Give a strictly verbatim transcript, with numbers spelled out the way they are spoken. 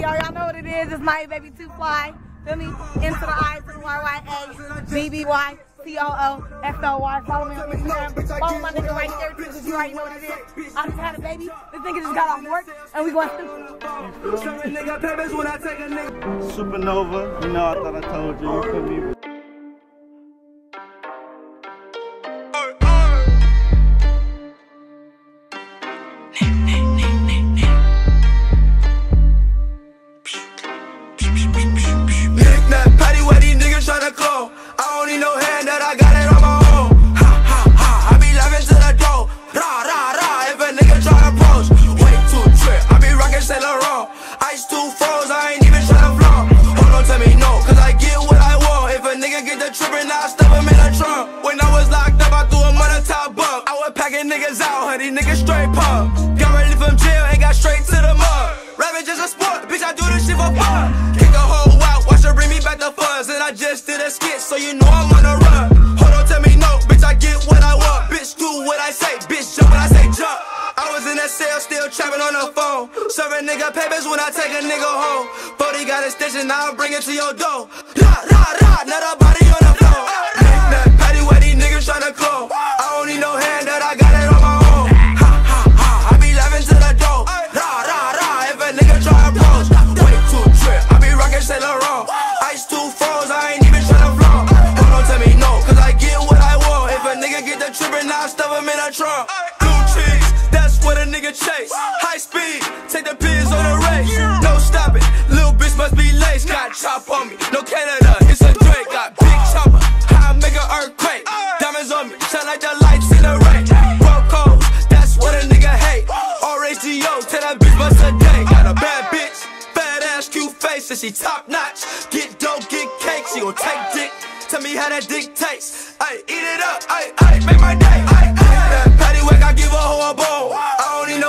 y'all. Y'all know what it is. It's my baby Too Fly. Feel me? Into the I to the Y Y A B B Y C O O F O Y. Follow me on Instagram. Follow my nigga right there too, because you already know what it is. I just had a baby. This nigga just got off work, and we going stupid. Supernova, you know, I thought I told you. You feel me? Niggas out, honey, niggas straight pump. Got ready from jail and got straight to the mud. Rapping just a sport, bitch, I do this shit for fun. Kick a hoe out, watch her bring me back the funds. And I just did a skit, so you know I'm on the run. Hold on, tell me no, bitch, I get what I want. Bitch, do what I say, bitch, jump when I say jump. I was in that cell, still trapping on the phone. Serving nigga papers when I take a nigga home. forty got a stitch and I'll bring it to your door. Rah, rah, rah, not a body on the floor. Make that patty where these niggas tryna clone. I don't need no hand that I got. Trump. Blue cheese, that's what a nigga chase. High speed, take the pills on the race. No stopping, little bitch must be laced. Got chop on me, no Canada, it's a Drake. Got big chopper, I make an earthquake. Diamonds on me, shine like the lights in the rain. Broke codes, that's what a nigga hate. R H D O, tell that bitch what's a day. Got a bad bitch, fat ass, cute face, and she top notch. Get dope, get cake, she gon' take dick. Tell me how that dick tastes. Ay, eat it up, ay, ay, make my day. Ay, ay. That patty whack, I give a hoe a bone. I don't need